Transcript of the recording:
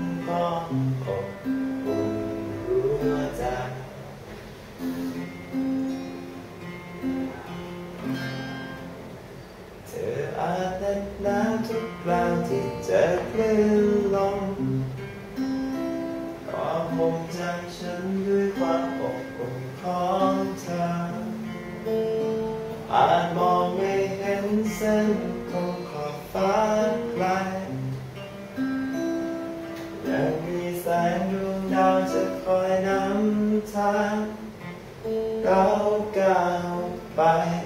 พออบอุ่นหัวใจเธออาจเหน็บหนาวทุกคราวที่เจอคลื่นลมก็ห่มใจฉันด้วยความอบอุ่นของเธออาจมองไม่เห็นเส้นคงขอบฟ้าไกลยังมีแสงดวงดาวจะคอยนำทางก้าวไป